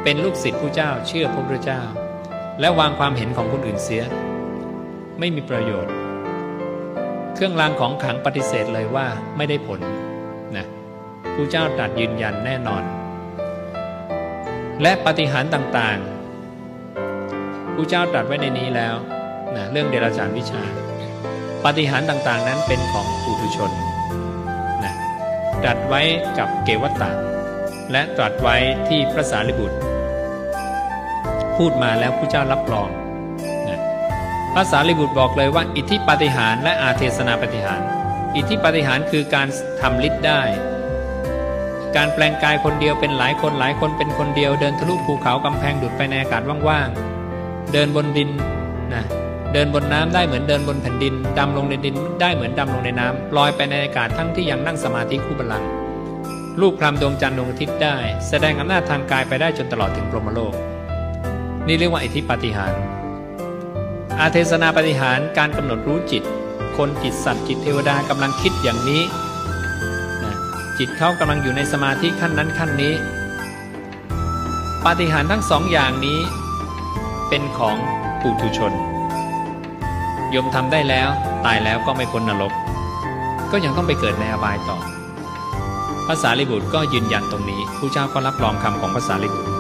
เป็นลูกศิษย์ผู้เจ้าเชื่อพระพุทธเจ้าและวางความเห็นของคนอื่นเสียไม่มีประโยชน์เครื่องรางของขลังปฏิเสธเลยว่าไม่ได้ผลนะพระเจ้าตรัสยืนยันแน่นอนและปาฏิหาริย์ต่างๆพระเจ้าตรัสไว้ในนี้แล้วนะเรื่องเดรัจฉานวิชาปาฏิหาริย์ต่างๆนั้นเป็นของปุถุชนนะตรัสไว้กับเกวัตตะและตรัสไว้ที่พระสารีบุตรพูดมาแล้วพระเจ้ารับรองนะพระสารีบุตรบอกเลยว่าอิทธิปาฏิหาริย์และอาเทศนาปาฏิหาริย์อิทธิปาฏิหาริย์คือการทำฤทธิ์ได้การแปลงกายคนเดียวเป็นหลายคนหลายคนเป็นคนเดียวเดินทะลุภูเขากำแพงดุจไปในอากาศว่างๆเดินบนดินนะเดินบนน้ำได้เหมือนเดินบนแผ่นดินดำลงในดินได้เหมือนดำลงในน้ำลอยไปในอากาศทั้งที่ยังนั่งสมาธิคู่บัลลังก์ลูกคลำดวงจันทร์ดวงอาทิตย์ได้แสดงอำนาจทางกายไปได้จนตลอดถึงพรหมโลกนี่เรียกว่าอิทธิปาฏิหาริย์อาเทศนาปาฏิหาริย์การกำหนดรู้จิตคนจิตสัตว์จิตเทวดากำลังคิดอย่างนี้นะจิตเขากำลังอยู่ในสมาธิขั้นนั้นขั้นนี้ปาฏิหาริย์ทั้งสองอย่างนี้เป็นของปุถุชนโยมทำได้แล้วตายแล้วก็ไม่พ้นนรกก็ยังต้องไปเกิดในอบายต่อพระสารีบุตรก็ยืนยันตรงนี้พระเจ้าก็รับรองคำของพระสารีบุตร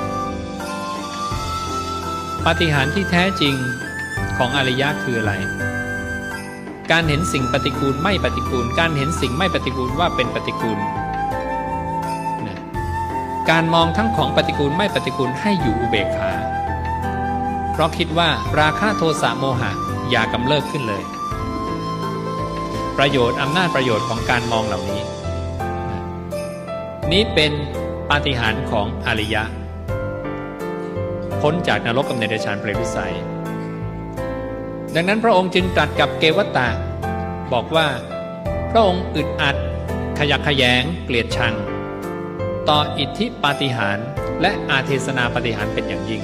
ปาฏิหาริย์ที่แท้จริงของอริยะคืออะไรการเห็นสิ่งปฏิกูลไม่ปฏิกูลการเห็นสิ่งไม่ปฏิกูลว่าเป็นปฏิกูลนะการมองทั้งของปฏิกูลไม่ปฏิกูลให้อยู่อุเบกขาเพราะคิดว่าราคะโทสะโมหะอย่ากำเริบขึ้นเลยประโยชน์อำนาจประโยชน์ของการมองเหล่านี้นี้เป็นปาฏิหาริย์ของอริยะพ้นจากนรกกับเดรัจฉานเปรตวิสัยดังนั้นพระองค์จึงตรัสกับเกวัตตะบอกว่าพระองค์อึดอัดขยักขยงเกลียดชังต่ออิทธิปาฏิหาริย์และอาเทศนาปาฏิหาริย์เป็นอย่างยิ่ง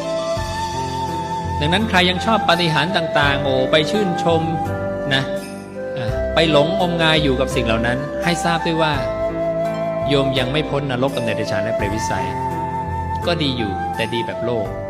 ดังนั้นใครยังชอบปาฏิหาริย์ต่างๆโอ้ไปชื่นชมนะไปหลงงมงายอยู่กับสิ่งเหล่านั้นให้ทราบด้วยว่าโยมยังไม่พ้นนรกกับเดรัจฉานและเปรตวิสัยก็ดีอยู่แต่ดีแบบโลก